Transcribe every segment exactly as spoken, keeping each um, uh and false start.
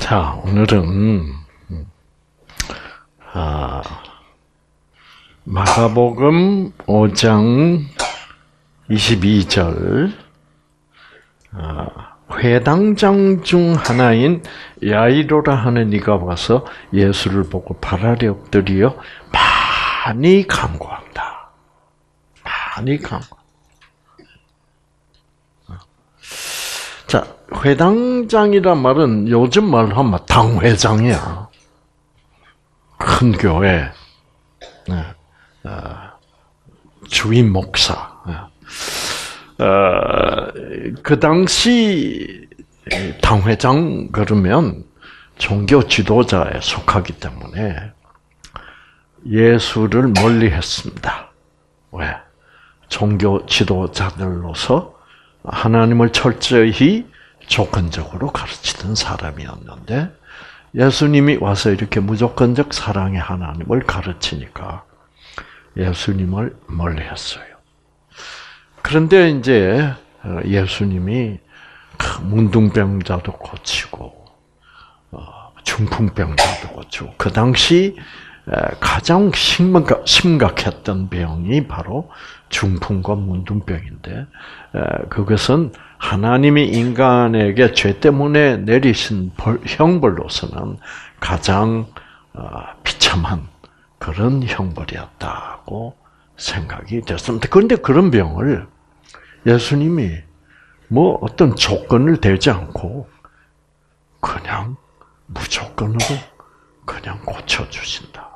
자, 오늘은 아, 마가복음 오 장 이십이 절 아, 회당장 중 하나인 야이로라 하는 이가 와서 예수를 보고 발 아래 엎드려 많이 간구한다. 많이 간구. 자, 회당장이란 말은 요즘 말로 하면 당회장이야. 큰 교회, 네. 어, 주임 목사. 어, 그 당시 당회장 그러면 종교 지도자에 속하기 때문에 예수를 멀리했습니다. 왜? 종교 지도자들로서 하나님을 철저히 조건적으로 가르치던 사람이었는데 예수님이 와서 이렇게 무조건적 사랑의 하나님을 가르치니까 예수님을 멀리했어요. 그런데 이제 예수님이 문둥병자도 고치고 중풍병자도 고치고 그 당시 가장 심각했던 병이 바로 중풍과 문둥병인데 그것은 하나님이 인간에게 죄 때문에 내리신 형벌로서는 가장 비참한 그런 형벌이었다고 생각이 됐습니다. 그런데 그런 병을 예수님이 뭐 어떤 조건을 대지 않고 그냥 무조건으로 그냥 고쳐주신다.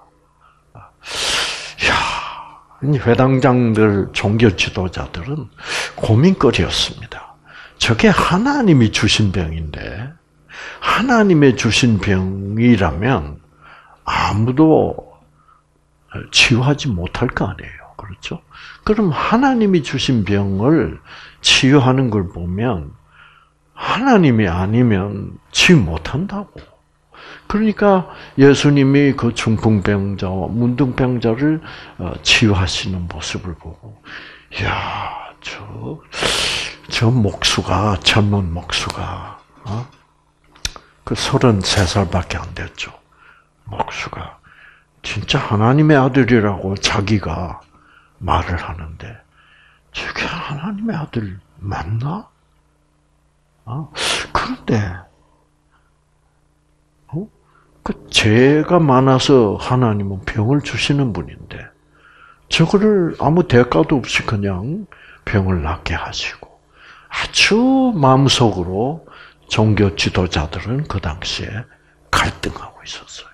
이야, 회당장들, 종교 지도자들은 고민거리였습니다. 저게 하나님이 주신 병인데, 하나님의 주신 병이라면 아무도 치유하지 못할 거 아니에요. 그렇죠? 그럼 하나님이 주신 병을 치유하는 걸 보면 하나님이 아니면 치유 못한다고. 그러니까 예수님이 그 중풍병자와 문둥병자를 치유하시는 모습을 보고, 이야, 저, 저 목수가, 젊은 목수가, 어? 그 서른세 살밖에 안 됐죠. 목수가. 진짜 하나님의 아들이라고 자기가 말을 하는데, 저게 하나님의 아들 맞나? 어? 그런데, 어? 그 죄가 많아서 하나님은 병을 주시는 분인데, 저거를 아무 대가도 없이 그냥 병을 낫게 하시고, 아주 마음속으로 종교 지도자들은 그 당시에 갈등하고 있었어요.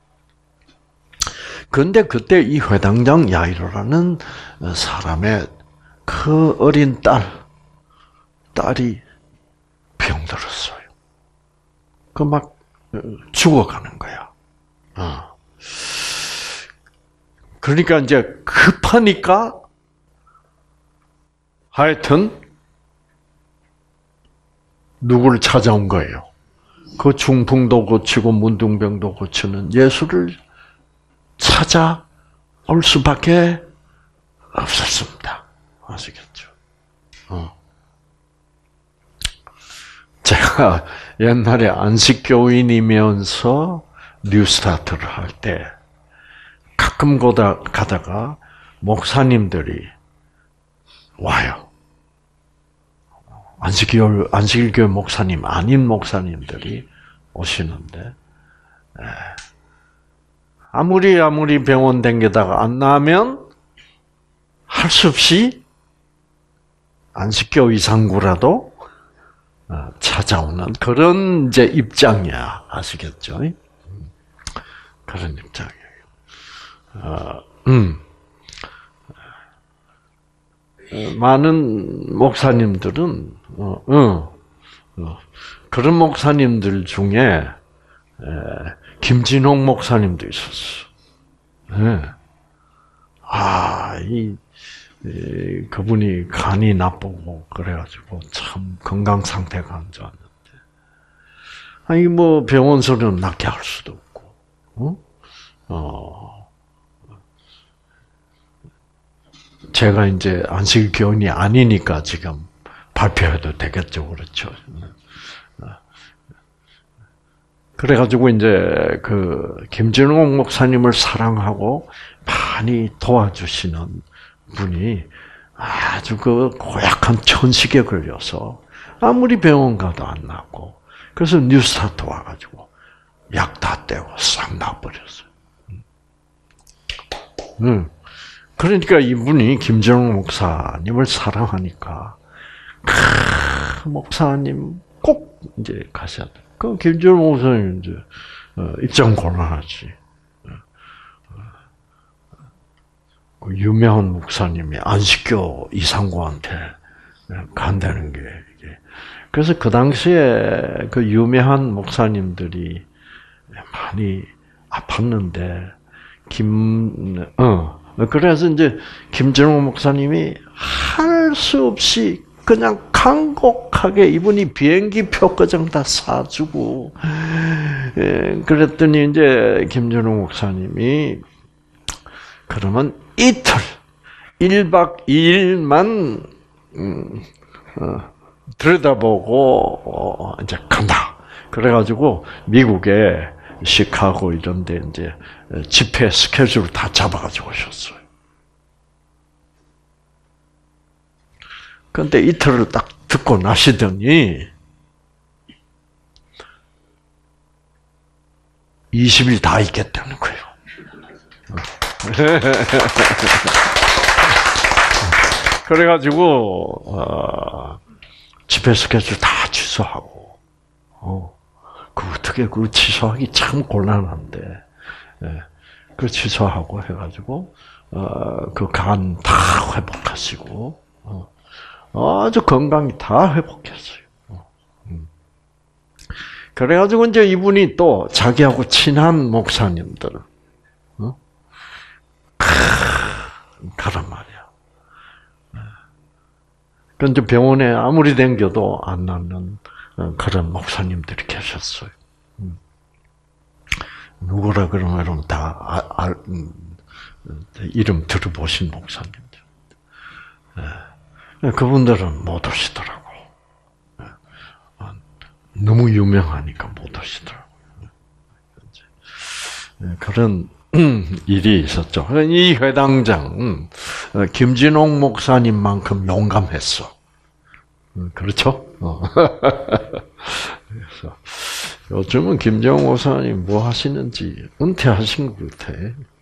그런데 그때 이 회당장 야이로라는 사람의 그 어린 딸, 딸이 병들었어요. 그 막 죽어가는 거야. 어. 그러니까 이제 급하니까 하여튼 누구를 찾아온 거예요. 그 중풍도 고치고 문둥병도 고치는 예수를 찾아올 수밖에 없었습니다. 아시겠죠? 어. 제가 옛날에 안식교인이면서 뉴스타트를 할 때 가끔 가다가 목사님들이 와요. 안식교, 안식일교회 목사님 아닌 목사님들이 오시는데 아무리 아무리 병원 댕기다가 안 나으면 할 수 없이 안식교 이상구라도 찾아오는 그런 이제 입장이야. 아시겠죠? 그런 입장이에요. 어, 음. 많은 목사님들은 어, 어, 어, 그런 목사님들 중에 에, 김진홍 목사님도 있었어. 네. 아, 이, 이 그분이 간이 나쁘고 그래가지고 참 건강 상태가 안 좋았는데, 아니 뭐 병원 소리는 낫게 할 수도 없고, 어? 어. 제가 이제 안식교인이 아니니까 지금 발표해도 되겠죠, 그렇죠? 그래가지고 이제 그 김진홍 목사님을 사랑하고 많이 도와주시는 분이 아주 그 고약한 천식에 걸려서 아무리 병원 가도 안 낫고 그래서 뉴스타트 와가지고 약 다 떼고 싹 나버렸어요. 음. 그러니까 이분이 김진홍 목사님을 사랑하니까 크, 목사님 꼭 이제 가셔야 돼. 그럼 김진홍 목사님 이제 입장 곤란하지. 그 유명한 목사님이 안식교 이상구한테 간다는 게 이게. 그래서 그 당시에 그 유명한 목사님들이 많이 아팠는데 김 어. 그래서 이제 김진홍 목사님이 할 수 없이 그냥 간곡하게 이분이 비행기 표까지 다 사주고, 예, 그랬더니 이제 김진홍 목사님이 그러면 이틀, 일박 이일만 음, 어, 들여다보고 어, 이제 간다. 그래가지고 미국에 시카고 이런데 이제 집회 스케줄 다 잡아가지고 오셨어요. 그런데 이틀을 딱 듣고 나시더니 이십 일 다 있겠다는 거예요. 그래가지고 어, 집회 스케줄 다 취소하고 어, 그 어떻게 그 취소하기 참 곤란한데 예, 그 취소하고 해가지고 어, 그 간 다 회복하시고 어, 아주 건강이 다 회복했어요. 음. 그래가지고 이제 이분이 또 자기하고 친한 목사님들, 어? 가란 말이야. 그런데 병원에 아무리 댕겨도 안 낫는 그런 목사님들이 계셨어요. 음. 누구라 그러면 다 아, 아, 음, 이름 들어보신 목사님들. 그분들은 못 오시더라고. 너무 유명하니까 못 오시더라고요. 그런 일이 있었죠. 이 회당장 김진홍 목사님만큼 용감했어. 그렇죠? 그래서 요즘은 김진홍 목사님 뭐 하시는지 은퇴하신 것 같아.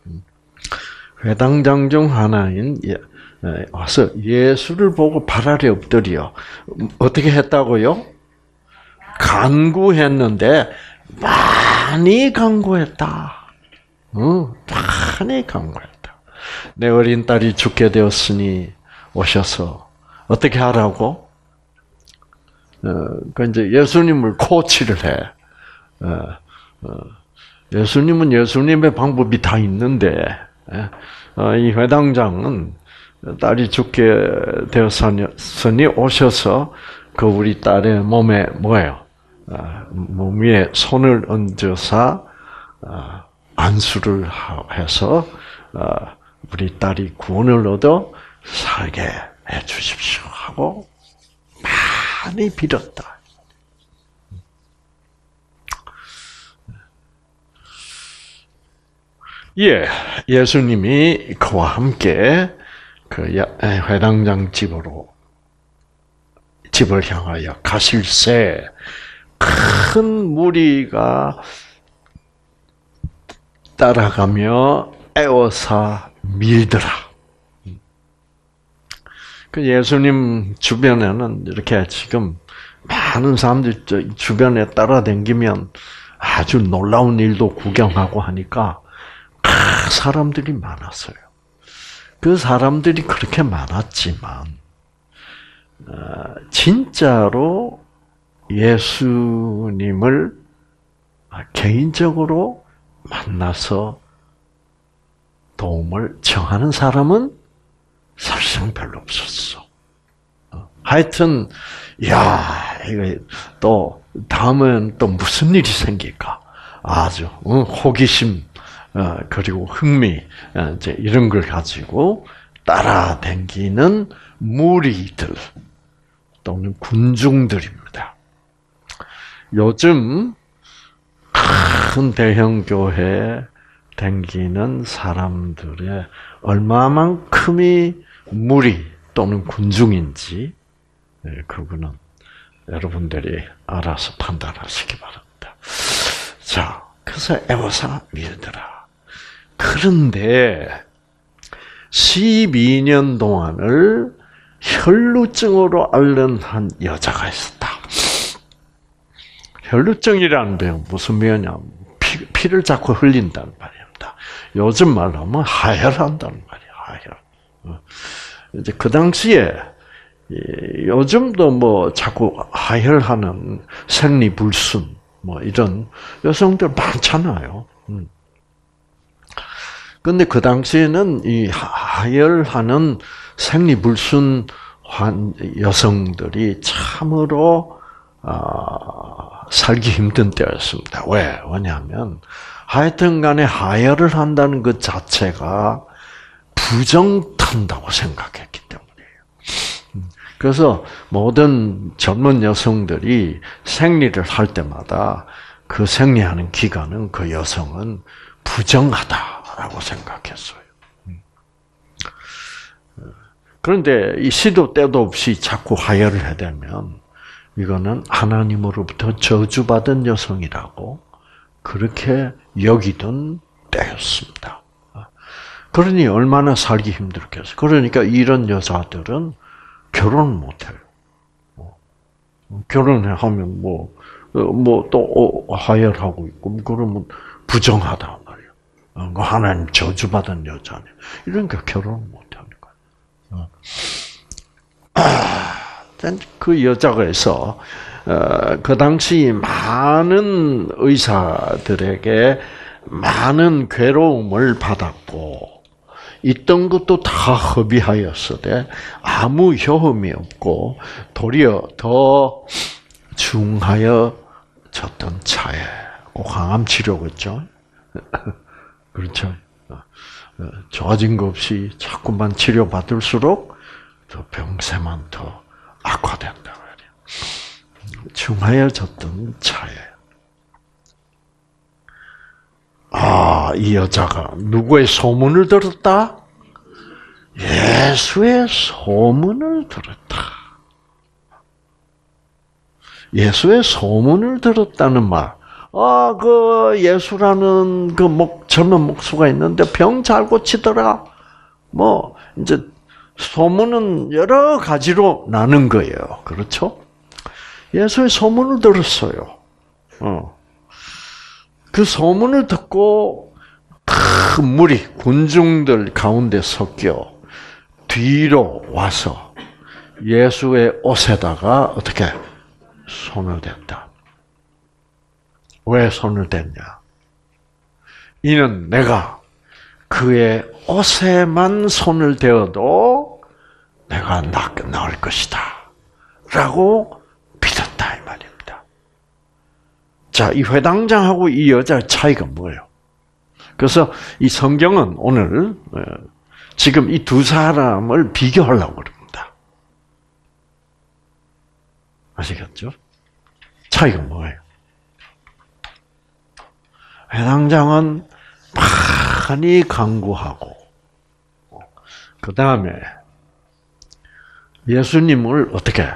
회당장 중 하나인 와서 예수를 보고 발 아래 엎드려 어떻게 했다고요? 간구했는데 많이 간구했다. 응, 많이 간구했다. 내 어린 딸이 죽게 되었으니 오셔서 어떻게 하라고? 어, 그 이제 예수님을 코치를 해. 어, 어, 예수님은 예수님의 방법이 다 있는데 어, 이 회당장은 딸이 죽게 되었으니 오셔서 그 우리 딸의 몸에 뭐예요? 몸 위에 손을 얹어서 안수를 해서 우리 딸이 구원을 얻어 살게 해 주십시오 하고 많이 빌었다. 예, 예수님이 그와 함께 그 회당장 집으로 집을 향하여 가실새 큰 무리가 따라가며 애워사 밀더라. 그 예수님 주변에는 이렇게 지금 많은 사람들이 주변에 따라다니면 아주 놀라운 일도 구경하고 하니까 사람들이 많았어요. 그 사람들이 그렇게 많았지만 진짜로 예수님을 개인적으로 만나서 도움을 청하는 사람은 사실상 별로 없었어. 하여튼, 야, 이거 또 다음은 또 무슨 일이 생길까? 아주 호기심 그리고 흥미 이제 이런 걸 가지고 따라다니는 무리들 또는 군중들입니다. 요즘 큰 대형 교회에 댕기는 사람들의 얼마만큼이 무리 또는 군중인지 그거는 여러분들이 알아서 판단하시기 바랍니다. 자, 그래서 애워서 밀더라. 그런데 십이 년 동안을 혈루증으로 앓는 한 여자가 있었다. 혈루증이라는 병은 무슨 병이냐면 피, 피를 자꾸 흘린다는 말입니다. 요즘 말로 하면 하혈한다는 말이에요. 하혈. 이제 그 당시에 요즘도 뭐 자꾸 하혈하는 생리불순 뭐 이런 여성들 많잖아요. 근데 그 당시에는 이 하혈하는 생리불순 여성들이 참으로 어, 살기 힘든 때였습니다. 왜? 왜냐하면 하여튼 간에 하혈을 한다는 것 자체가 부정탄다고 생각했기 때문이에요. 그래서 모든 젊은 여성들이 생리를 할 때마다 그 생리하는 기간은 그 여성은 부정하다라고 생각했어요. 그런데 이 시도 때도 없이 자꾸 하혈을 해대면 이거는 하나님으로부터 저주받은 여성이라고 그렇게 여기던 때였습니다. 그러니 얼마나 살기 힘들겠어요. 그러니까 이런 여자들은 결혼을 못해요. 결혼을 하면 뭐, 뭐 또 하혈하고 있고, 그러면 부정하다 말이에요. 하나님 저주받은 여자네. 이러니까 결혼을 못하는 거예요. 아, 그 여자가 해서, 그 당시 많은 의사들에게 많은 괴로움을 받았고, 있던 것도 다 허비하였으되 아무 효험이 없고 도리어 더 중하여졌던 차에 항암 치료겠죠. 그렇죠. 좋아진 거 없이 자꾸만 치료 받을수록 더 병세만 더 악화된다 말이에요. 중하여졌던 차에. 아, 이 여자가 누구의 소문을 들었다? 예수의 소문을 들었다. 예수의 소문을 들었다는 말. 아, 그 예수라는 그 목, 젊은 목수가 있는데 병 잘 고치더라. 뭐 이제 소문은 여러 가지로 나는 거예요. 그렇죠? 예수의 소문을 들었어요. 어. 그 소문을 듣고 큰 무리, 군중들 가운데 섞여 뒤로 와서 예수의 옷에다가 어떻게 손을 댔다. 왜 손을 댔냐? 이는 내가 그의 옷에만 손을 대어도 내가 나을 것이다. 라고 믿었다 이 말입니다. 자, 이 회당장하고 이 여자의 차이가 뭐예요? 그래서 이 성경은 오늘 지금 이 두 사람을 비교하려고 그럽니다. 아시겠죠? 차이가 뭐예요? 회당장은 많이 강구하고 그 다음에 예수님을 어떻게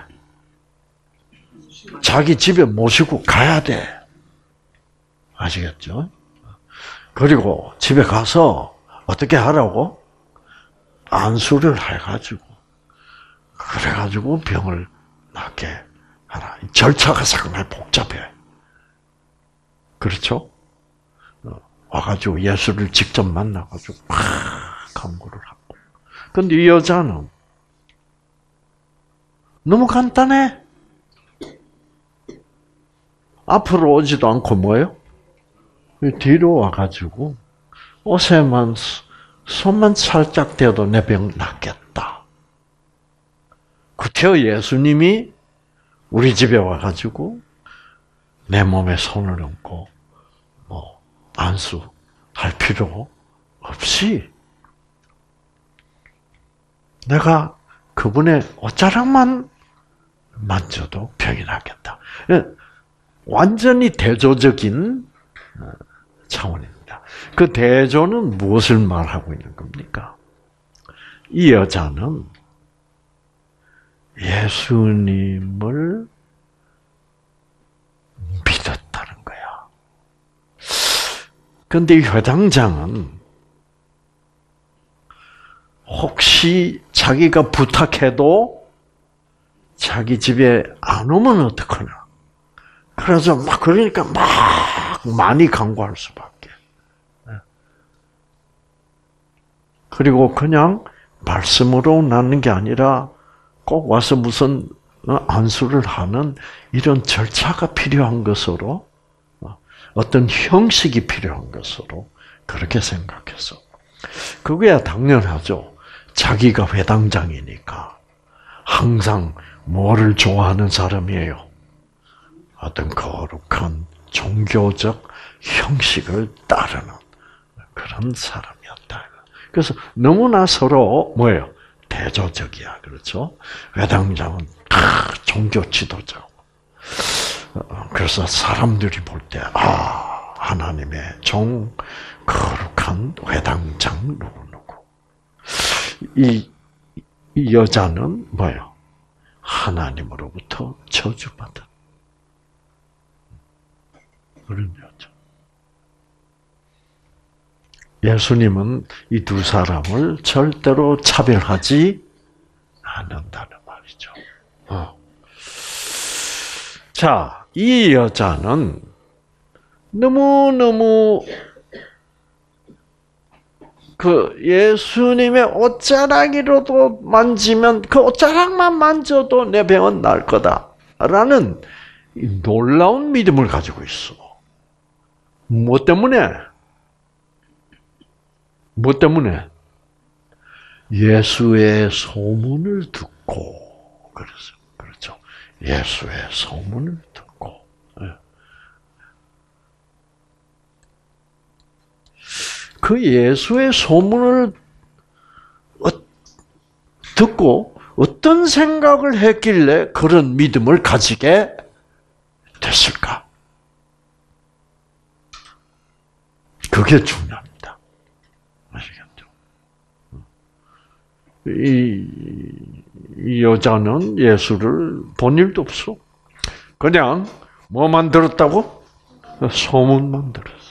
자기 집에 모시고 가야 돼. 아시겠죠? 그리고 집에 가서 어떻게 하라고? 안수를 해가지고 그래가지고 병을 낫게 하라. 절차가 상당히 복잡해. 그렇죠? 와가지고 예수를 직접 만나가지고 막 강구를 하고. 근데 이 여자는 너무 간단해. 앞으로 오지도 않고 뭐예요? 뒤로 와가지고 옷에만 손만 살짝 대도 내 병 낫겠다. 그때요 예수님이 우리 집에 와가지고 내 몸에 손을 얹고 뭐 안수할 필요 없이 내가 그분의 옷자락만 만져도 병이 낫겠다. 완전히 대조적인 차원입니다. 그 대조는 무엇을 말하고 있는 겁니까? 이 여자는 예수님을 믿었다는 거야. 그런데 이 회당장은 혹시 자기가 부탁해도 자기 집에 안 오면 어떡하나. 그래서 막 그러니까 막 많이 강구할 수밖에. 그리고 그냥 말씀으로 낳는 게 아니라 꼭 와서 무슨 안수를 하는 이런 절차가 필요한 것으로, 어떤 형식이 필요한 것으로 그렇게 생각해서. 그거야 당연하죠. 자기가 회당장이니까 항상 뭐를 좋아하는 사람이에요? 어떤 거룩한 종교적 형식을 따르는 그런 사람이었다. 그래서 너무나 서로 뭐예요? 대조적이야. 그렇죠? 회당장은 종교 지도자고. 그래서 사람들이 볼 때, 아, 하나님의 종, 거룩한 회당장 누구누구. 이, 이 여자는 뭐예요? 하나님으로부터 저주받은 그런 여자. 예수님은 이 두 사람을 절대로 차별하지 않는다는 말이죠. 어. 자, 이 여자는 너무너무 그 예수님의 옷자락이라도 만지면 그 옷자락만 만져도 내 병은 날 거다라는 놀라운 믿음을 가지고 있어. 뭐 때문에? 뭐 때문에? 예수의 소문을 듣고, 그래서, 그렇죠. 예수의 소문을 듣고. 그 예수의 소문을 듣고 어떤 생각을 했길래 그런 믿음을 가지게 됐을까? 그게 중요합니다. 아시겠죠? 이, 이 여자는 예수를 본 일도 없어. 그냥 뭐만 들었다고? 소문만 들었어.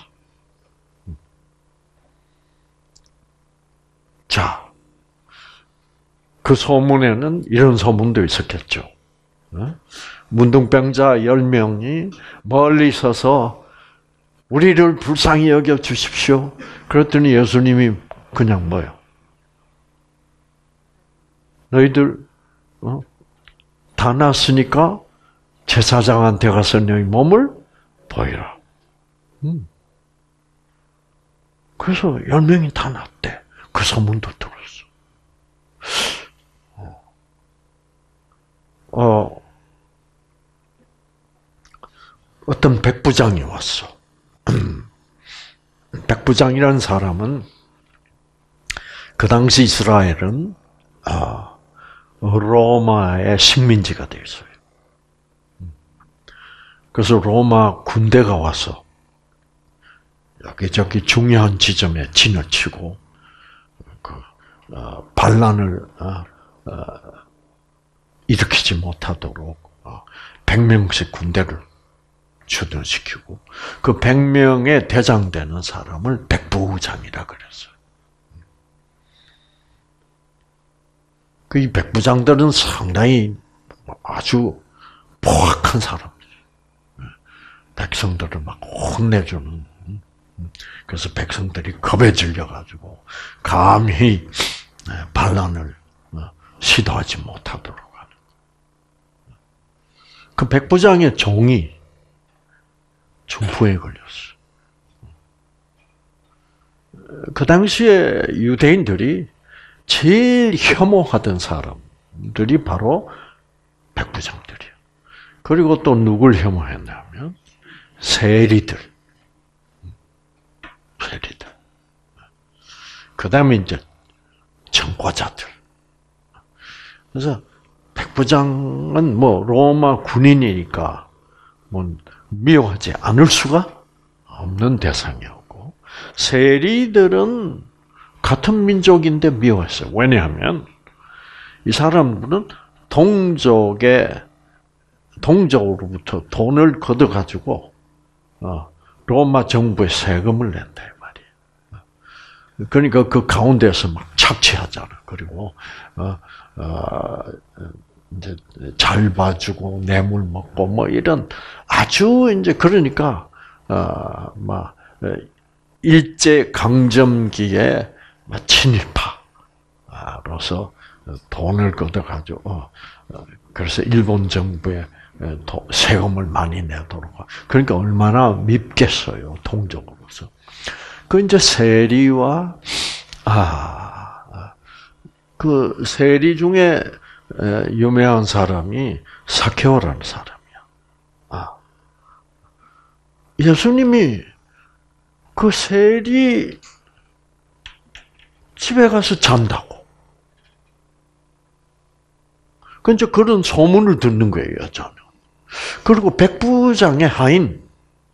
자, 그 소문에는 이런 소문도 있었겠죠. 문둥병자 열 명이 멀리 서서 우리를 불쌍히 여겨 주십시오. 그랬더니 예수님이 그냥 뭐요? 너희들 어? 다 났으니까 제사장한테 가서 너희 몸을 보이라. 음. 그래서 열 명이 다 났대. 그 소문도 들었어. 어, 어 어떤 백부장이 왔어. 백부장이라는 사람은 그 당시 이스라엘은 로마의 식민지가 되어 있어요. 그래서 로마 군대가 와서 여기저기 중요한 지점에 진을 치고 그 반란을 일으키지 못하도록 백 명씩 군대를 주둔시키고 그 백 명의 대장 되는 사람을 백부장이라 그랬어요. 그 이 백부장들은 상당히 아주 포악한 사람들이에요. 백성들을 막 혼내주는. 그래서 백성들이 겁에 질려가지고 감히 반란을 시도하지 못하도록 하는. 그 백부장의 종이 중풍에 걸렸어. 그 당시에 유대인들이 제일 혐오하던 사람들이 바로 백부장들이에요. 그리고 또 누굴 혐오했냐면 세리들. 세리들. 그 다음에 이제 청과자들. 그래서 백부장은 뭐 로마 군인이니까 뭐 미워하지 않을 수가 없는 대상이었고, 세리들은 같은 민족인데 미워했어요. 왜냐하면 이 사람들은 동족의 동족으로부터 돈을 걷어가지고 어, 로마 정부에 세금을 낸다 이 말이에요. 그러니까 그 가운데서 막 착취하잖아. 그리고 어, 어, 이제 잘 봐주고 뇌물 먹고 뭐 이런 아주 이제 그러니까 어, 막 일제 강점기에 친일파로서 돈을 걷어가지고 그래서 일본 정부에 세금을 많이 내도록. 그러니까 얼마나 밉겠어요, 동족으로서. 그 이제 세리와 아, 그 세리 중에 유명한 사람이 사케오라는 사람이야. 아, 예수님이 그 세리 집에 가서 잔다고. 그 이제 그런 소문을 듣는 거예요, 여자는. 그리고 백부장의 하인.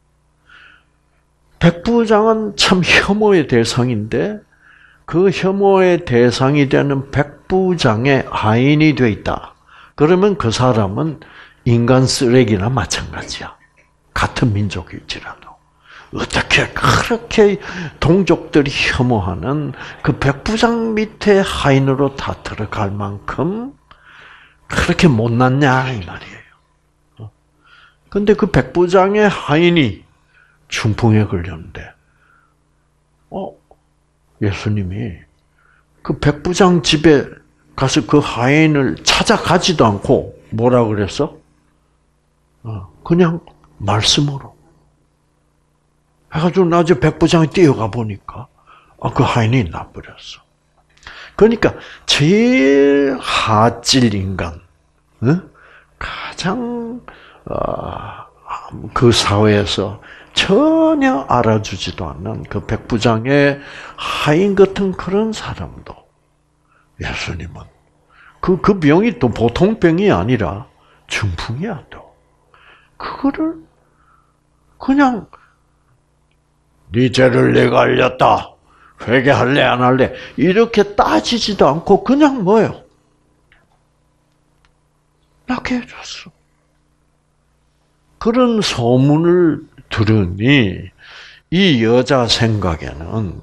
백부장은 참 혐오의 대상인데 그 혐오의 대상이 되는 백부장의 하인이 돼 있다. 그러면 그 사람은 인간 쓰레기나 마찬가지야. 같은 민족일지라도. 어떻게 그렇게 동족들이 혐오하는 그 백부장 밑에 하인으로 다 들어갈 만큼 그렇게 못났냐 이 말이에요. 근데 그 백부장의 하인이 중풍에 걸렸는데, 어 예수님이 그 백부장 집에 가서 그 하인을 찾아가지도 않고 뭐라 그랬어? 어, 그냥 말씀으로. 해가지고 나중에 백부장이 뛰어가 보니까 아, 그 하인이 나버렸어. 그러니까 제일 하질 인간, 응? 가장 어, 그 사회에서 전혀 알아주지도 않는 그 백부장의 하인 같은 그런 사람도 예수님은 그, 그 병이 또 보통 병이 아니라 중풍이야 또. 그거를 그냥 네 죄를 내가 알렸다. 회개할래 안 할래? 이렇게 따지지도 않고 그냥 뭐예요? 낫게 해줬어. 그런 소문을 들으니 이 여자 생각에는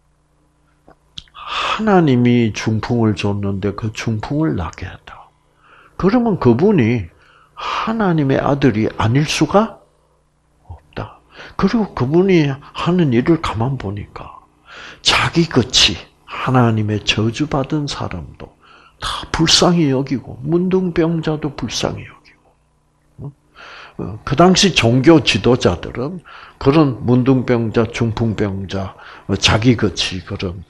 하나님이 중풍을 줬는데 그 중풍을 낫게 했다. 그러면 그분이 하나님의 아들이 아닐 수가 없다. 그리고 그분이 하는 일을 가만 보니까 자기 끝이 하나님의 저주받은 사람도 다 불쌍히 여기고 문둥병자도 불쌍히 여기고 그 당시 종교 지도자들은 그런 문둥병자, 중풍병자, 자기 끝이 그런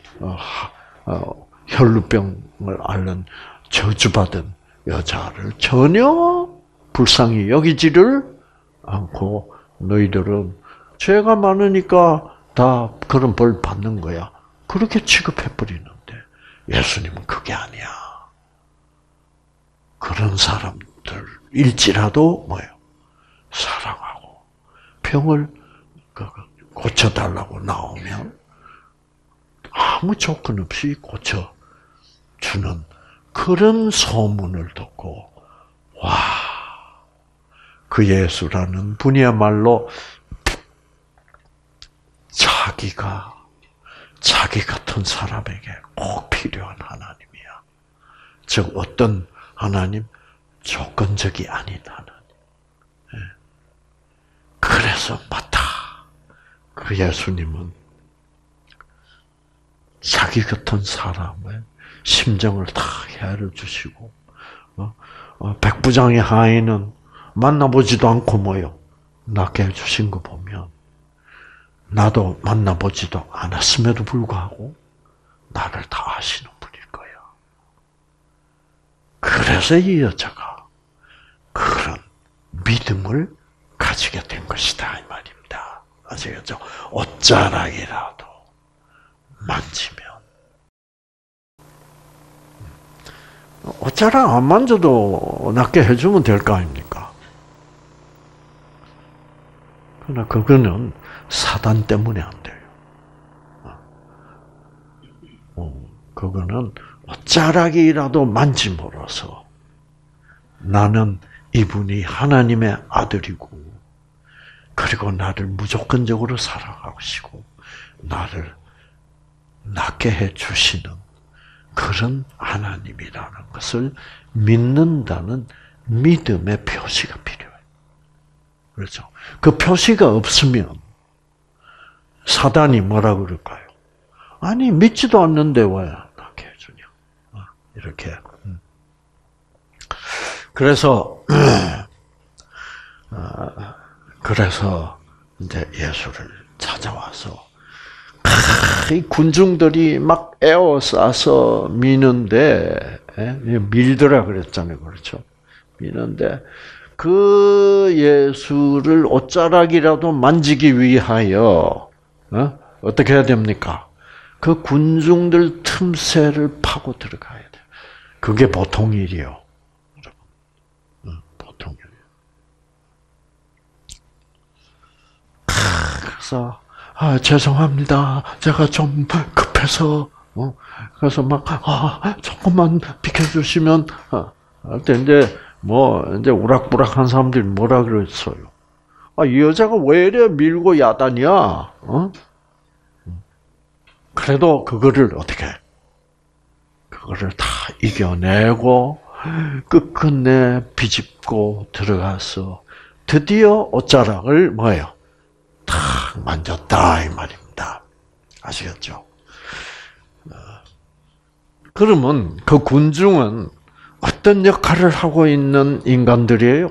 혈루병을 앓는 저주받은 여자를 전혀 불쌍히 여기지를 않고 너희들은 죄가 많으니까 다 그런 벌 받는 거야. 그렇게 취급해버리는데 예수님은 그게 아니야. 그런 사람들일지라도 뭐예요? 사랑하고 병을 고쳐달라고 나오면 아무 조건 없이 고쳐주는 그런 소문을 듣고 와, 그 예수라는 분이야말로 자기가 자기 같은 사람에게 꼭 필요한 하나님이야. 즉 어떤 하나님? 조건적이 아닌 하나님. 그래서 맞다. 그 예수님은 자기 같은 사람의 심정을 다 헤아려 주시고, 어? 어, 백부장의 하인은 만나보지도 않고 뭐요? 낫게 해주신 거 보면, 나도 만나보지도 않았음에도 불구하고, 나를 다 아시는 분일 거야. 그래서 이 여자가 그런 믿음을 가지게 된 것이다, 이 말입니다. 아시겠죠? 옷자락이라도 만지면. 옷자락 안 만져도 낫게 해주면 될 거 아닙니까? 그러나 그거는 사단 때문에 안 돼요. 어, 그거는 옷자락이라도 만짐으로써 나는 이분이 하나님의 아들이고, 그리고 나를 무조건적으로 사랑하시고 나를 낫게 해주시는 그런 하나님이라는 것을 믿는다는 믿음의 표시가 필요해요. 그렇죠? 그 표시가 없으면 사단이 뭐라 그럴까요? 아니, 믿지도 않는데 왜 낫게 해주냐? 이렇게. 그래서, 그래서 이제 예수를 찾아와서, 이 군중들이 막 에워싸서 미는데, 밀더라 그랬잖아요. 그렇죠? 미는데, 그 예수를 옷자락이라도 만지기 위하여, 어? 어떻게 해야 됩니까? 그 군중들 틈새를 파고 들어가야 돼요. 그게 보통 일이요. 여러분. 보통 일이요. 그래서, 아, 죄송합니다. 제가 좀 급해서, 어? 그래서 막, 아, 조금만 비켜주시면, 어. 할 때 이제, 뭐, 이제 우락부락한 사람들이 뭐라 그랬어요? 아, 이 여자가 왜 이래 밀고 야단이야? 어? 그래도 그거를 어떻게 해? 그거를 다 이겨내고 끝끝내 비집고 들어가서 드디어 옷자락을 뭐예요? 탁 만졌다 이 말입니다. 아시겠죠? 그러면 그 군중은 어떤 역할을 하고 있는 인간들이에요?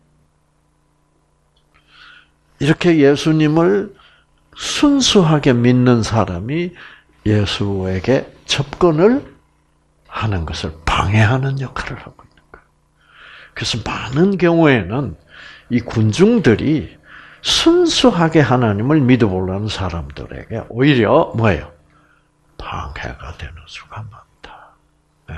이렇게 예수님을 순수하게 믿는 사람이 예수에게 접근을 하는 것을 방해하는 역할을 하고 있는 거예요. 그래서 많은 경우에는 이 군중들이 순수하게 하나님을 믿어보려는 사람들에게 오히려 뭐예요? 방해가 되는 수가 많다. 네.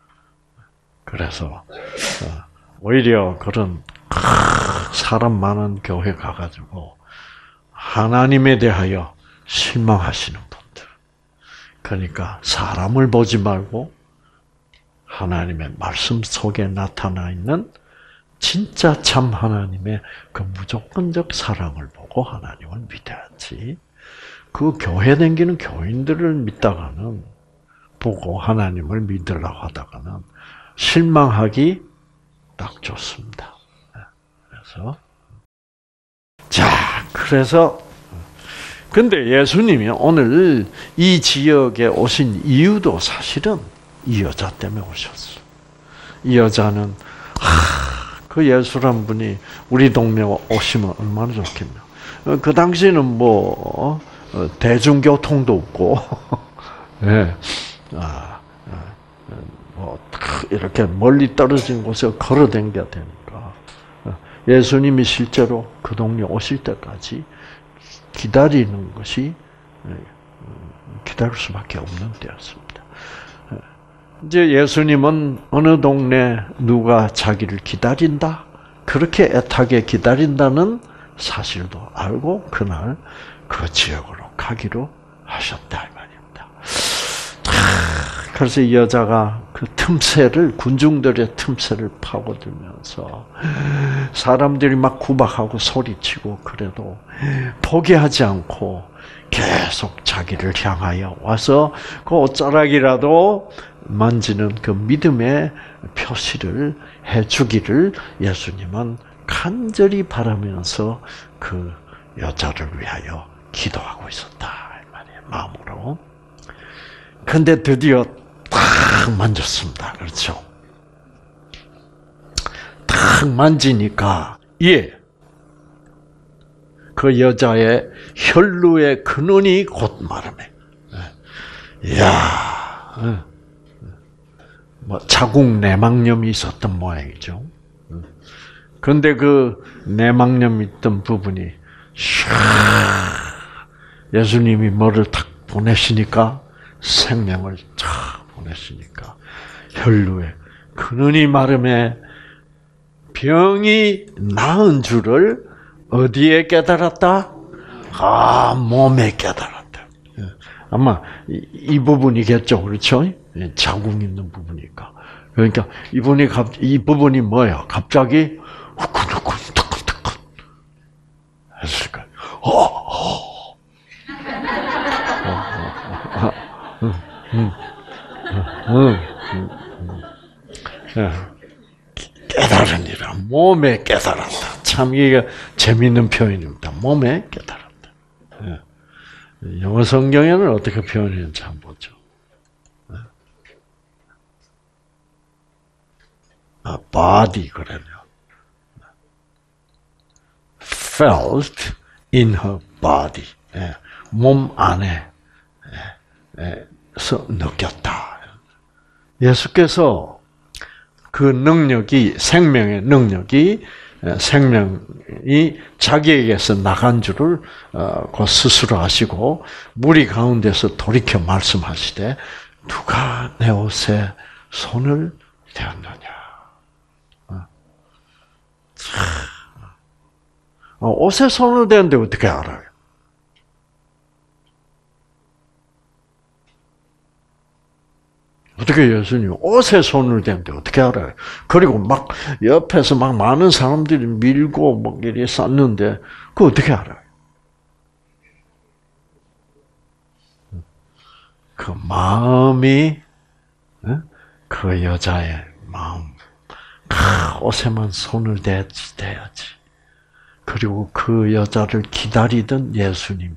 그래서 오히려 그런 사람 많은 교회 가가지고 하나님에 대하여 실망하시는 분들. 그러니까 사람을 보지 말고 하나님의 말씀 속에 나타나 있는 진짜 참 하나님의 그 무조건적 사랑을 보고 하나님을 믿어야지. 그 교회 다니는 교인들을 믿다가는, 보고 하나님을 믿으려고 하다가는 실망하기 딱 좋습니다. 그래서 자, 그래서 근데 예수님이 오늘 이 지역에 오신 이유도 사실은 이 여자 때문에 오셨어요. 이 여자는 하, 그 예수란 분이 우리 동네에 오시면 얼마나 좋겠냐. 그 당시에는 뭐 대중교통도 없고, 네. 아, 뭐 이렇게 멀리 떨어진 곳에 걸어다녀야 되니까 예수님이 실제로 그 동네 오실 때까지 기다리는 것이 기다릴 수밖에 없는 때였습니다. 이제 예수님은 어느 동네 누가 자기를 기다린다, 그렇게 애타게 기다린다는 사실도 알고 그날 그 지역으로 가기로 하셨다 이 말입니다. 그래서 이 여자가 그 틈새를, 군중들의 틈새를 파고들면서 사람들이 막 구박하고 소리치고 그래도 포기하지 않고 계속 자기를 향하여 와서 그 옷자락이라도 만지는 그 믿음의 표시를 해주기를 예수님은 간절히 바라면서 그 여자를 위하여 기도하고 있었다 이 말이에요, 마음으로. 근데 드디어 탁 만졌습니다. 그렇죠? 탁 만지니까, 예, 그 여자의 혈루의 근원이 곧 마름에. 이야, 뭐 자국 내막염이 있었던 모양이죠. 그런데 그 내막염 있던 부분이 예수님이 뭐를 탁 보내시니까, 생명을 쫙 보내시니까 혈루에 근원이 마름에 병이 나은 줄을 어디에 깨달았다? 아, 몸에 깨달았다. 아마 이, 이 부분이겠죠, 그렇죠? 자궁 있는 부분이니까. 그러니까 이분이 갑, 이 부분이 뭐야? 갑자기 후끈후끈 뜨끈뜨끈 했을 거예요. 어, 어. 응, 응, 응, 응. 깨달으니라. 몸에 깨달았다. 참 이게 재미있는 표현입니다. 몸에 깨달았다. 영어 성경에는 어떻게 표현했는지 한번 보죠. 아, body 그래요. felt in her body. 몸 안에서 느꼈다. 예수께서 그 능력이, 생명의 능력이, 생명이 자기에게서 나간 줄을 곧 스스로 아시고 무리 가운데서 돌이켜 말씀하시되 누가 내 옷에 손을 대었느냐. 옷에 손을 대는데 어떻게 알아요? 어떻게 예수님 옷에 손을 대는데 어떻게 알아요? 그리고 막 옆에서 막 많은 사람들이 밀고 막 이렇게 쌌는데 그거 어떻게 알아요? 그 마음이 그 여자의 마음, 옷에만 손을 대야지, 대야지. 그리고 그 여자를 기다리던 예수님,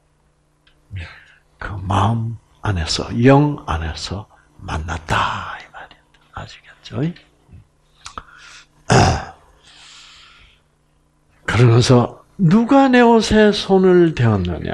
그 마음 안에서, 영 안에서 만났다 이 말이에요. 아시겠죠? 그러면서 누가 내 옷에 손을 대었느냐?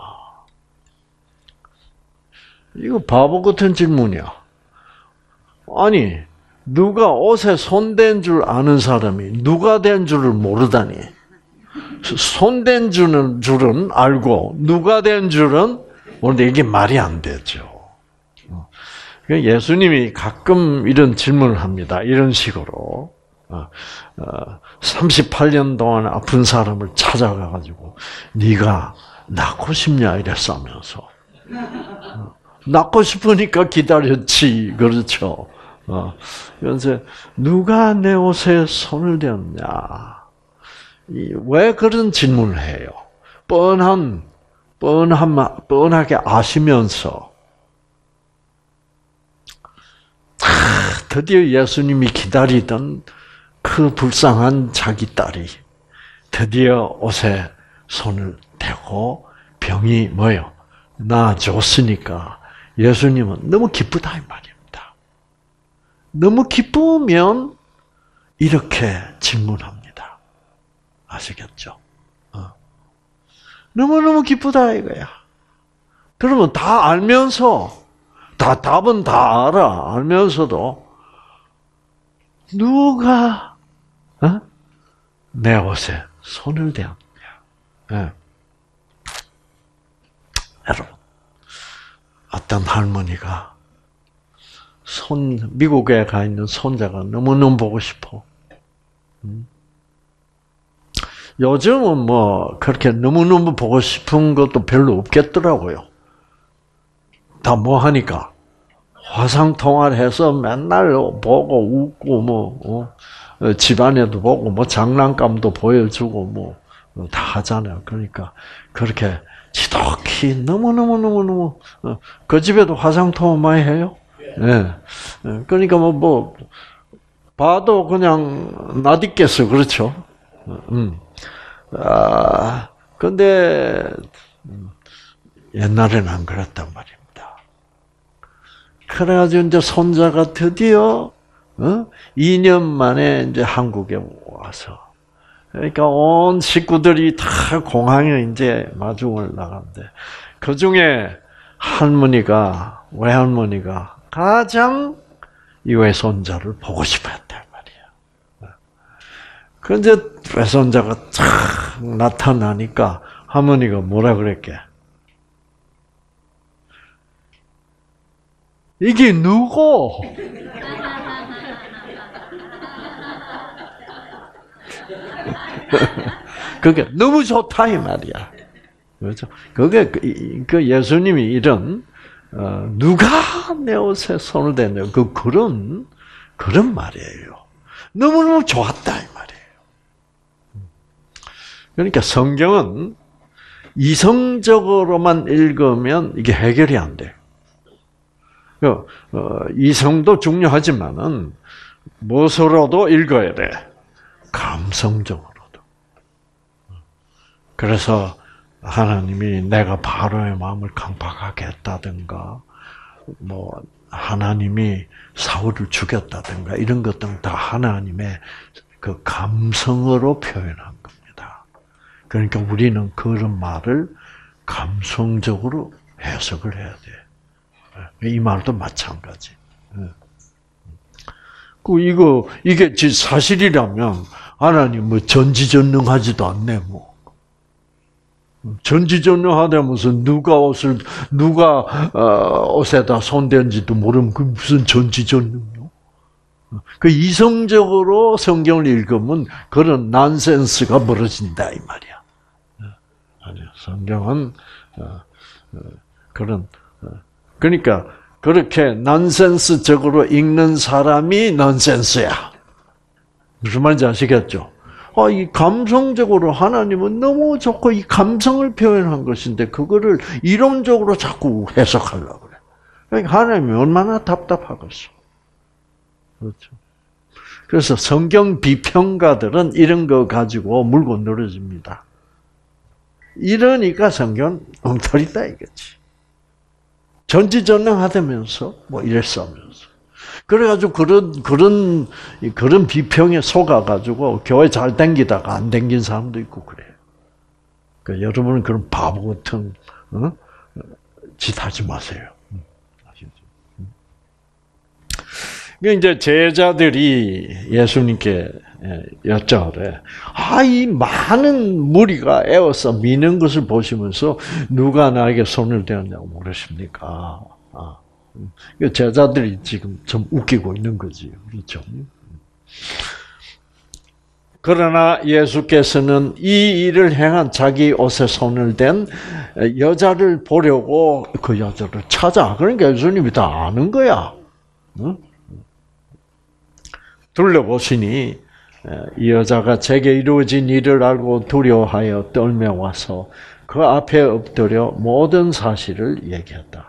이거 바보 같은 질문이야. 아니, 누가 옷에 손댄 줄 아는 사람이 누가 된 줄을 모르다니. 손댄 줄은, 줄은 알고 누가 된 줄은 모르는데 이게 말이 안 되죠. 예수님이 가끔 이런 질문을 합니다. 이런 식으로. 삼십팔 년 동안 아픈 사람을 찾아가가지고 네가 낫고 싶냐 이랬으면서 낫고 싶으니까 기다렸지. 그렇죠. 그래서 누가 내 옷에 손을 대었냐. 왜 그런 질문을 해요? 뻔한, 뻔한, 뻔하게 아시면서 드디어 예수님이 기다리던 그 불쌍한 자기 딸이 드디어 옷에 손을 대고 병이 뭐요? 나아졌으니까 예수님은 너무 기쁘다 이 말입니다. 너무 기쁘면 이렇게 질문합니다. 아시겠죠? 어. 너무너무 기쁘다 이거야. 그러면 다 알면서 다 답은 다 알아. 알면서도 누가 어? 내 옷에 손을 대었냐? 네. 여러분, 어떤 할머니가 손 미국에 가 있는 손자가 너무너무 보고 싶어. 음. 요즘은 뭐 그렇게 너무너무 보고 싶은 것도 별로 없겠더라고요. 다 뭐 하니까 화상 통화를 해서 맨날 보고 웃고 뭐 어, 집안에도 보고 뭐 장난감도 보여주고 뭐 다 하잖아요. 그러니까 그렇게 지독히 너무 너무 너무 너무 어, 그 집에도 화상 통화 많이 해요. 예. 네. 그러니까 뭐 뭐 봐도 그냥 낯익겠어, 그렇죠? 음. 아 근데 옛날에는 안 그랬단 말입니다. 그래가지고 이제 손자가 드디어 어? 이 년 만에 이제 한국에 와서 그러니까 온 식구들이 다 공항에 이제 마중을 나가는데 그 중에 할머니가 외할머니가 가장 이 외손자를 보고 싶었단 말이야. 그런데 외손자가 탁 나타나니까 할머니가 뭐라 그랬게? 이게 누구? 그게 너무 좋다 이 말이야. 그렇죠? 그게 그 예수님이 이런 어, 누가 내 옷에 손을 대냐 그 그런 그런 말이에요. 너무너무 좋았다 이 말이에요. 그러니까 성경은 이성적으로만 읽으면 이게 해결이 안 돼요. 어, 이성도 중요하지만은 무엇으로도 읽어야 돼. 감성적으로도. 그래서 하나님이 내가 바로의 마음을 강팍하게 했다든가, 뭐 하나님이 사울을 죽였다든가 이런 것들은 다 하나님의 그 감성으로 표현한 겁니다. 그러니까 우리는 그런 말을 감성적으로 해석을 해야 돼. 이 말도 마찬가지. 그 이거 이게 사실이라면 하나님 뭐 전지전능하지도 않네 뭐. 전지전능하다면서 누가 옷을 누가 어, 옷에다 손댄지도 모르면 그 무슨 전지전능요? 그 이성적으로 성경을 읽으면 그런 난센스가 벌어진다 이 말이야. 아니 성경은 어, 어, 그런 어, 그러니까 그렇게 난센스적으로 읽는 사람이 넌센스야. 무슨 말인지 아시겠죠? 아, 이 감성적으로 하나님은 너무 좋고 이 감성을 표현한 것인데 그거를 이론적으로 자꾸 해석하려고 그래. 그러니까 하나님이 얼마나 답답하겠어. 그렇죠. 그래서 성경 비평가들은 이런 거 가지고 물고 늘어집니다. 이러니까 성경은 엉터리다 이거지. 전지전능하다면서 뭐 이랬으면서. 그래가지고 그런 그런 그런 비평에 속아가지고 교회 잘 댕기다가 안 댕긴 사람도 있고 그래요. 그러니까 여러분은 그런 바보 같은 어? 짓 하지 마세요. 아시죠? 그러니까 이제 제자들이 예수님께 여쭤래. 아, 이 많은 무리가 애워서 미는 것을 보시면서 누가 나에게 손을 대었냐고 물으십니까? 아. 제자들이 지금 좀 웃기고 있는 거지. 그렇죠? 그러나 예수께서는 이 일을 행한 자기 옷에 손을 댄 여자를 보려고 그 여자를 찾아. 그러니까 예수님이 다 아는 거야. 둘러보시니 이 여자가 제게 이루어진 일을 알고 두려워하여 떨며 와서 그 앞에 엎드려 모든 사실을 얘기했다.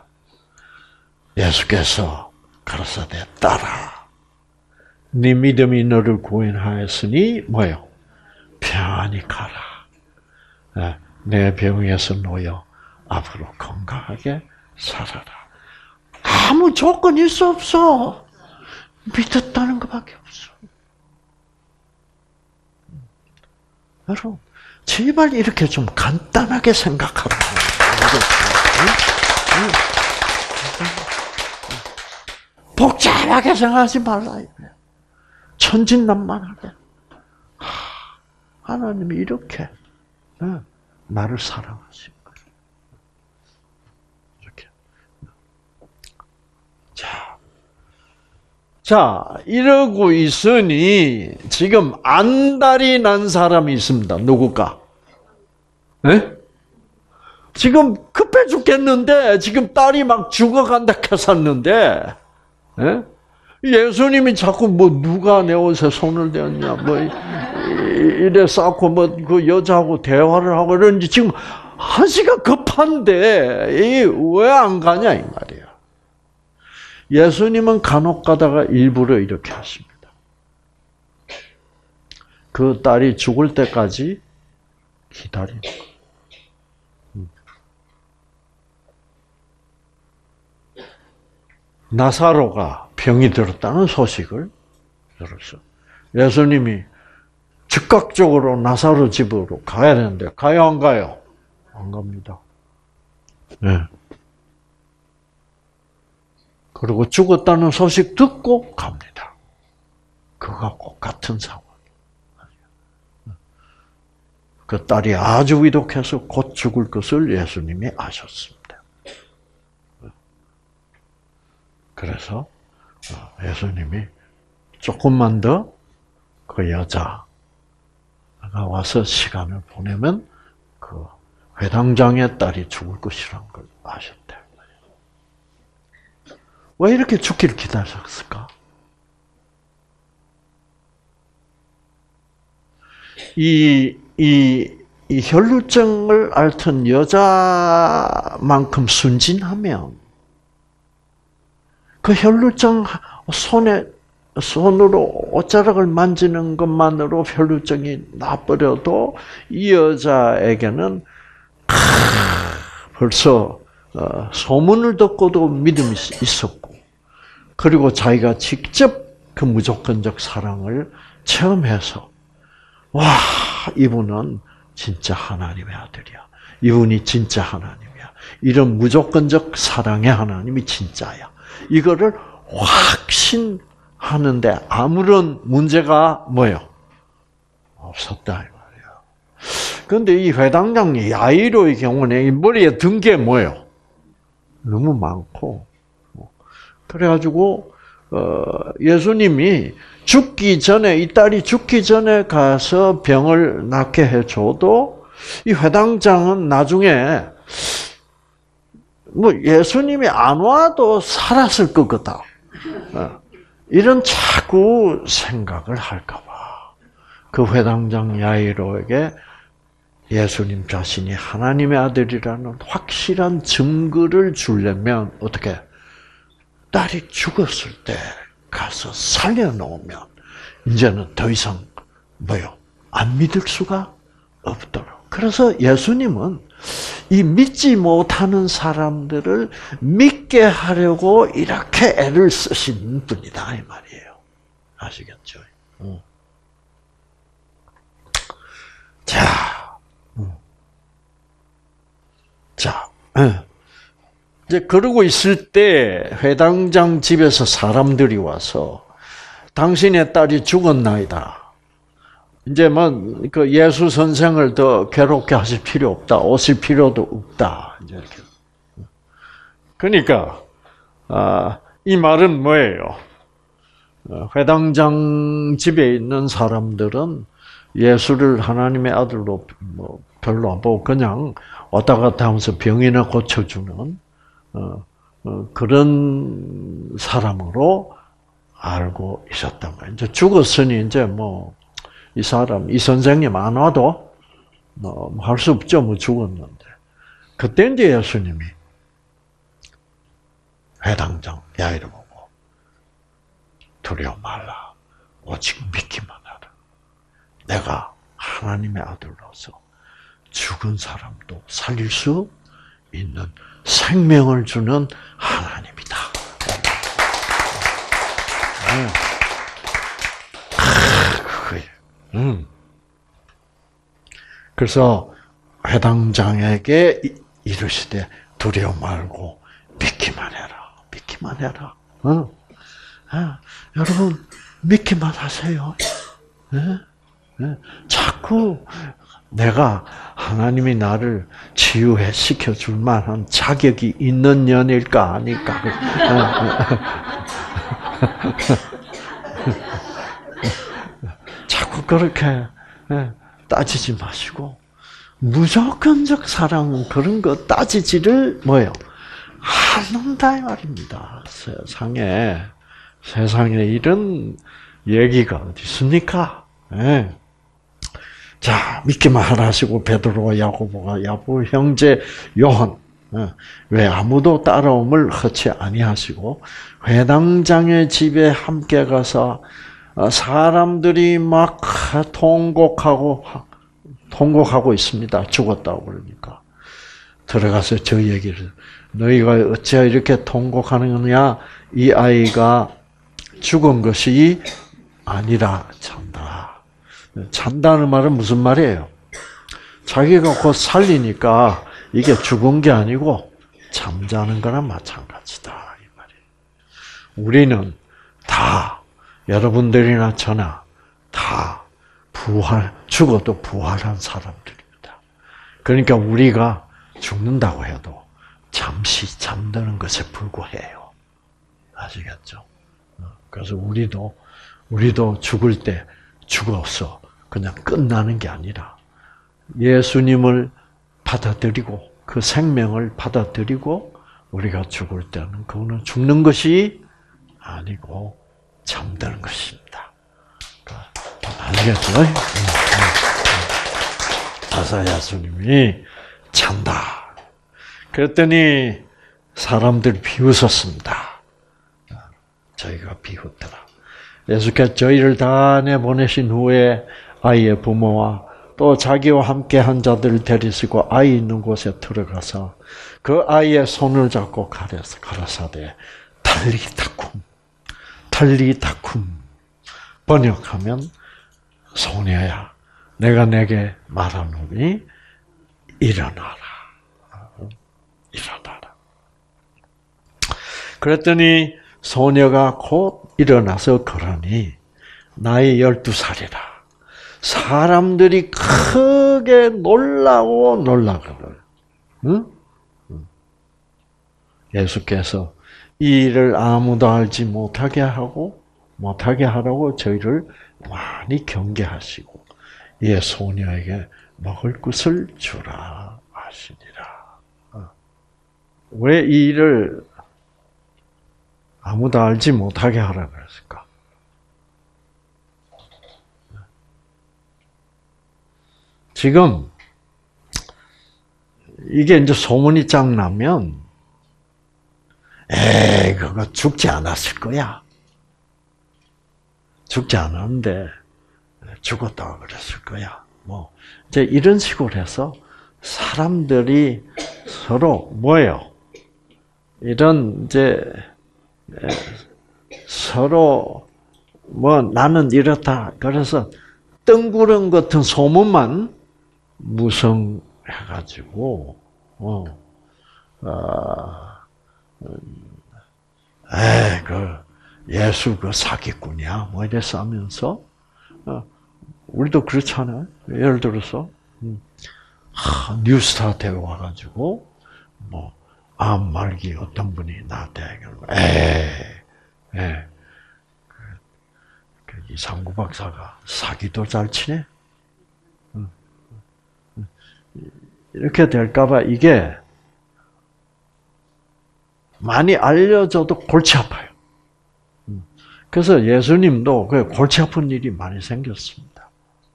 예수께서 가라사대 따라 네 믿음이 너를 구원하였으니 뭐요? 평안히 가라. 내 병에서 놓여 앞으로 건강하게 살아라. 아무 조건 있어 없어. 믿었다는 것밖에 없어. 여러분, 제발 이렇게 좀 간단하게 생각하라. 복잡하게 생각하지 말라. 천진난만하게. 하나님이 이렇게 나를 사랑하신 거예요. 이렇게. 자, 자 이러고 있으니 지금 안달이 난 사람이 있습니다. 누굴까? 네? 지금 급해 죽겠는데 지금 딸이 막 죽어간다 했었는데 예? 예수님이 자꾸 뭐 누가 내 옷에 손을 대었냐 뭐 이래 쌓고 뭐 그 여자하고 대화를 하고 이러는지 지금 한시가 급한데 왜 안 가냐 이 말이야. 예수님은 간혹 가다가 일부러 이렇게 하십니다. 그 딸이 죽을 때까지 기다리는 거예요. 나사로가 병이 들었다는 소식을 들었어. 예수님이 즉각적으로 나사로 집으로 가야 되는데 가요 안 가요? 안 갑니다. 네. 그리고 죽었다는 소식 듣고 갑니다. 그가 꼭 같은 상황. 그 딸이 아주 위독해서 곧 죽을 것을 예수님이 아셨습니다. 그래서 예수님이 조금만 더 그 여자가 와서 시간을 보내면 그 회당장의 딸이 죽을 것이라는 걸 아셨대. 왜 이렇게 죽기를 기다렸을까? 이, 이, 이 혈루증을 앓던 여자만큼 순진하면 그 혈루증 손에, 손으로 옷자락을 만지는 것만으로 혈루증이 나버려도 이 여자에게는 벌써 소문을 듣고도 믿음이 있었고, 그리고 자기가 직접 그 무조건적 사랑을 체험해서 와, 이분은 진짜 하나님의 아들이야. 이분이 진짜 하나님이야. 이런 무조건적 사랑의 하나님이 진짜야. 이거를 확신하는데 아무런 문제가 뭐예요? 없었다 이 말이야. 그런데 이 회당장 야이로의 경우는 이 머리에 든 게 뭐예요? 너무 많고, 그래가지고 예수님이 죽기 전에, 이 딸이 죽기 전에 가서 병을 낫게 해줘도 이 회당장은 나중에 뭐 예수님이 안 와도 살았을 것 같다. 이런 자꾸 생각을 할까 봐. 그 회당장 야이로에게 예수님 자신이 하나님의 아들이라는 확실한 증거를 주려면 어떻게? 딸이 죽었을 때 가서 살려놓으면 이제는 더 이상 뭐요? 안 믿을 수가 없도록. 그래서 예수님은 이 믿지 못하는 사람들을 믿게 하려고 이렇게 애를 쓰시는 분이다 이 말이에요. 아시겠죠? 응. 자, 응. 자, 응. 이제 그러고 있을 때 회당장 집에서 사람들이 와서 당신의 딸이 죽었나이다. 이제 뭐 그 예수 선생을 더 괴롭게 하실 필요 없다. 오실 필요도 없다. 이제 이렇게. 그러니까 아, 이 말은 뭐예요? 회당장 집에 있는 사람들은 예수를 하나님의 아들로 뭐 별로 안 보고 그냥 왔다 갔다 하면서 병이나 고쳐주는 어, 어, 그런 사람으로 알고 있었단 말이에요. 이제 죽었으니 이제 뭐 이 사람, 이 선생님 안 와도 뭐 할 수 없죠. 뭐 죽었는데. 그때 이제 예수님이 회당장 야이를 보고 두려워 말라. 오직 믿기만 하라. 내가 하나님의 아들로서 죽은 사람도 살릴 수 있는 생명을 주는 하나님이다. 네. 음. 그래서 회당장에게 이르시되 두려워 말고 믿기만 해라. 믿기만 해라. 어? 아, 여러분 믿기만 하세요. 네? 네? 자꾸 내가 하나님이 나를 치유해 시켜줄 만한 자격이 있는 년일까 아닐까. 자꾸 그렇게 따지지 마시고 무조건적 사랑은 그런 거 따지지를 뭐예요? 않는다 이 말입니다. 세상에 세상에 이런 얘기가 어디 있습니까? 네. 자, 믿기만 하라 하시고 베드로와 야고보가 야보 형제 요한 왜 아무도 따라옴을 허치 아니하시고 회당장의 집에 함께 가서 사람들이 막 통곡하고 통곡하고 있습니다. 죽었다고 그러니까 들어가서 저 얘기를 너희가 어찌 이렇게 통곡하느냐? 이 아이가 죽은 것이 아니라 잔다. 잔다는 말은 무슨 말이에요? 자기가 곧 살리니까 이게 죽은 게 아니고 잠자는 거랑 마찬가지다 이 말이에요. 우리는 다 여러분들이나 저나 다 부활 죽어도 부활한 사람들입니다. 그러니까 우리가 죽는다고 해도 잠시 잠드는 것에 불과해요. 아시겠죠? 그래서 우리도 우리도 죽을 때 죽어서 그냥 끝나는 게 아니라 예수님을 받아들이고 그 생명을 받아들이고 우리가 죽을 때는 그거는 죽는 것이 아니고 잠드는 것입니다. 알겠죠? 다사 예수님이 잔다. 그랬더니 사람들이 비웃었습니다. 저희가 비웃더라. 예수께서 저희를 다 내보내신 후에 아이의 부모와 또 자기와 함께 한 자들을 데리시고 아이 있는 곳에 들어가서 그 아이의 손을 잡고 가라사, 가라사대 탈리다쿰, 탈리다쿰 번역하면 소녀야, 내가 내게 말하노니 일어나라, 일어나라. 그랬더니 소녀가 곧 일어나서 걸으니 나이 열두 살이라. 사람들이 크게 놀라고 놀라거든. 응? 예수께서 이 일을 아무도 알지 못하게 하고 못하게 하라고 저희를 많이 경계하시고 이 소녀에게 먹을 것을 주라 하시니라. 왜 이 일을 아무도 알지 못하게 하라 그랬을까? 지금 이게 이제 소문이 쫙 나면 에이 그거 죽지 않았을 거야. 죽지 않았는데 죽었다고 그랬을 거야. 뭐 이제 이런 식으로 해서 사람들이 서로 뭐예요? 이런 이제 서로 뭐 나는 이렇다. 그래서 뜬구름 같은 소문만 무성해가지고 어, 어, 에이 그 예수 그 사기꾼이야. 뭐 이래서 하면서 어, 우리도 그렇잖아요. 예를 들어서 음, 하, 뉴스타 대회 와가지고 뭐 암 말기 어떤 분이 나한테 에이, 에이. 그 이상구 박사가 사기도 잘 치네. 이렇게 될까봐 이게 많이 알려져도 골치 아파요. 그래서 예수님도 그 골치 아픈 일이 많이 생겼습니다.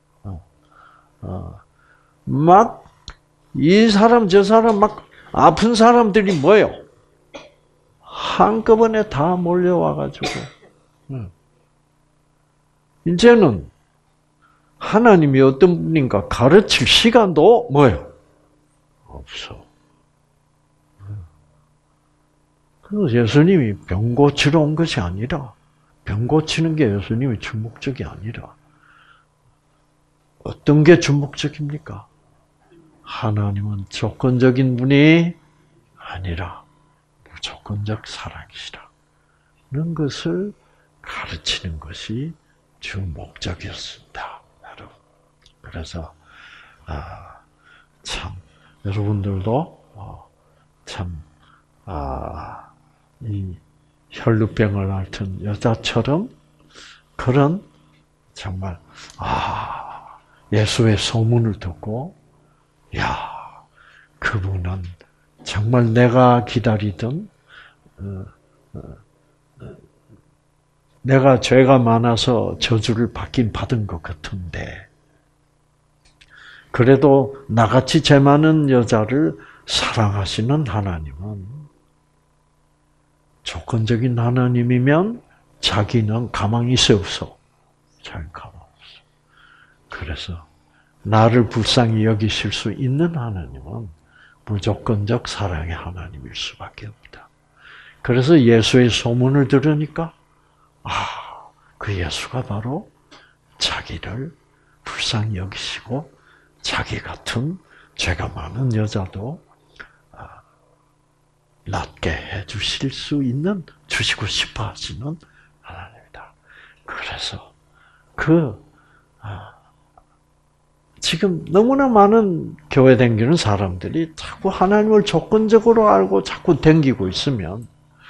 막 이 사람 저 사람 막 아픈 사람들이 뭐예요? 한꺼번에 다 몰려와가지고 이제는 하나님이 어떤 분인가 가르칠 시간도 뭐예요? 없어. 그래서 예수님이 병 고치러 온 것이 아니라 병 고치는 게 예수님의 주목적이 아니라 어떤 게 주목적입니까? 하나님은 조건적인 분이 아니라 무조건적 사랑이시라. 그런 것을 가르치는 것이 주 목적이었습니다. 여러분. 그래서 아, 참 여러분들도 어, 참 아, 이 혈루병을 앓던 여자처럼 그런 정말 아, 예수의 소문을 듣고 야, 그분은 정말 내가 기다리던 어, 어, 내가 죄가 많아서 저주를 받긴 받은 것 같은데 그래도 나같이 죄 많은 여자를 사랑하시는 하나님은 조건적인 하나님이면 자기는 가만히 있을 수 없어. 잘 가만히 없어. 그래서 나를 불쌍히 여기실 수 있는 하나님은 무조건적 사랑의 하나님일 수밖에 없다. 그래서 예수의 소문을 들으니까 아, 그 예수가 바로 자기를 불쌍히 여기시고 자기 같은 죄가 많은 여자도 낫게 해주실 수 있는, 주시고 싶어 하시는 하나님이다. 그래서 그 지금 너무나 많은 교회 다니는 사람들이 자꾸 하나님을 조건적으로 알고 자꾸 다니고 있으면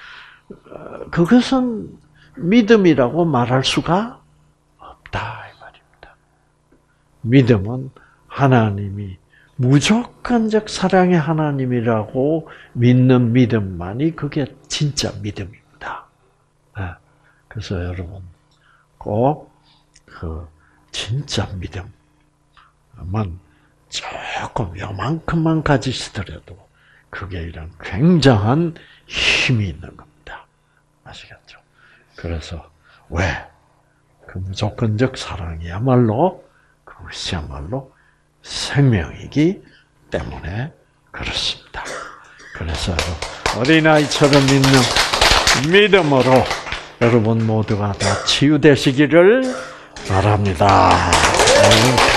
그것은 믿음이라고 말할 수가 없다 이 말입니다. 믿음은 하나님이 무조건적 사랑의 하나님이라고 믿는 믿음만이 그게 진짜 믿음입니다. 그래서 여러분 꼭 그 진짜 믿음만 조금 요만큼만 가지시더라도 그게 이런 굉장한 힘이 있는 겁니다. 아시겠죠? 그래서 왜? 그 무조건적 사랑이야말로 그것이야말로 생명이기 때문에 그렇습니다. 그래서 어린아이처럼 믿는 믿음으로 여러분 모두가 다 치유되시기를 바랍니다.